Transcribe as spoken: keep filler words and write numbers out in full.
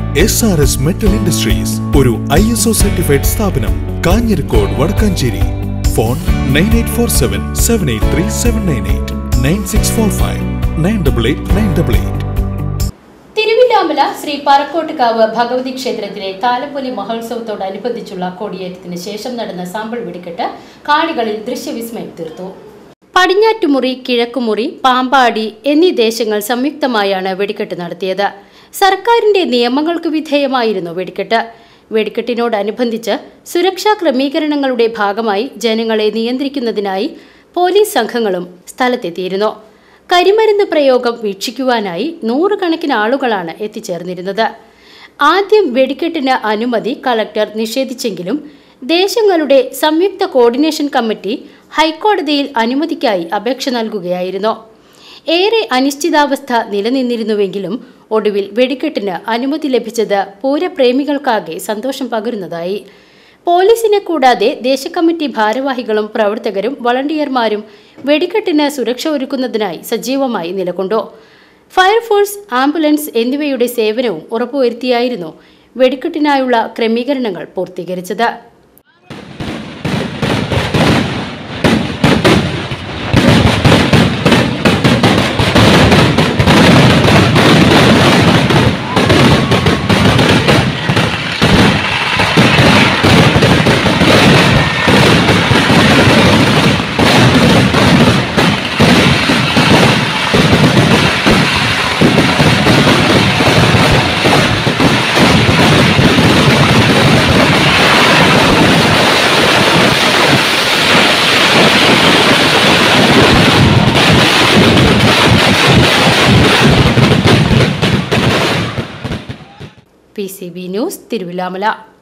S R S metal industries ഒരു I S O certified സ്ഥാപനം. Kanjirakode, Vadakkanchery. Phone nine eight four seven seven eight three seven nine eight nine six four five nine double eight nine double eight. Thiruvilwamala Shri Parakkottukavu Bhagavathi ക്ഷേത്രത്തിലെ താലപ്പൊലി മഹോത്സവത്തോടനുബന്ധിച്ചുള്ള കൊടിയേറ്റത്തിന് ശേഷം നടന്ന sample വെടിക്കെട്ട് കാണികളിൽ ദൃശ്യവിസ്മയം തീർത്തു. പടിഞ്ഞാറ്റുമുറി, കിഴക്കുമുറി, പാമ്പാടി എന്നീ ദേശങ്ങൾ സംയുക്തമായാണ് വെടിക്കെട്ട് നടത്തിയത്. സർക്കാരിന്റെ നിയമങ്ങൾക്ക് വിധേയമായിരുന്നു വെടിക്കെട്ട്. വെടിക്കെട്ടിനോടനുബന്ധിച്ച് സുരക്ഷാ ക്രമീകരണങ്ങളുടെ ഭാഗമായി ജനങ്ങളെ നിയന്ത്രിക്കുന്നതിനായി പോലീസ് സംഘങ്ങളും സ്ഥലത്തെത്തിയിരുന്നു. കരിമരുന്ന് പ്രയോഗം വീക്ഷിക്കുവാനായി നൂറുകണക്കിന് ആളുകളാണ് എത്തിച്ചേർന്നിരുന്നത്. ആദ്യം വെടിക്കെട്ടിന് അനുമതി കളക്ടർ നിഷേധിച്ചെങ്കിലും ദേശങ്ങളുടെ സംയുക്ത കോർഡിനേഷൻ കമ്മിറ്റി ഹൈക്കോടതിയിൽ അനുമതിക്കായി അപേക്ഷ നൽകുകയായിരുന്നു. ഏറെ അനിശ്ചിതാവസ്ഥ നിലനിന്നിരുന്നുവെങ്കിലും ഒടുവിൽ വെടിക്കെട്ടിന് അനുമതി ലഭിച്ചത് പൂരപ്രേമികൾക്കാകെ സന്തോഷം പകരുന്നതായി. പോലീസിനെ കൂടാതെ ദേശകമ്മിറ്റി ഭാരവാഹികളും പ്രവർത്തകരും വളണ്ടിയർമാരും വെടിക്കെട്ടിന് സുരക്ഷ ഒരുക്കുന്നതിനായി സജീവമായി നിലകൊണ്ടു. ഫയർഫോഴ്സ്, ആംബുലൻസ് എന്നിവയുടെ സേവനവും ഉറപ്പുവരുത്തിയായിരുന്നു വെടിക്കെട്ടിനായുള്ള ക്രമീകരണങ്ങൾ പൂർത്തീകരിച്ചത്. P C B news, Thiruvilwamala.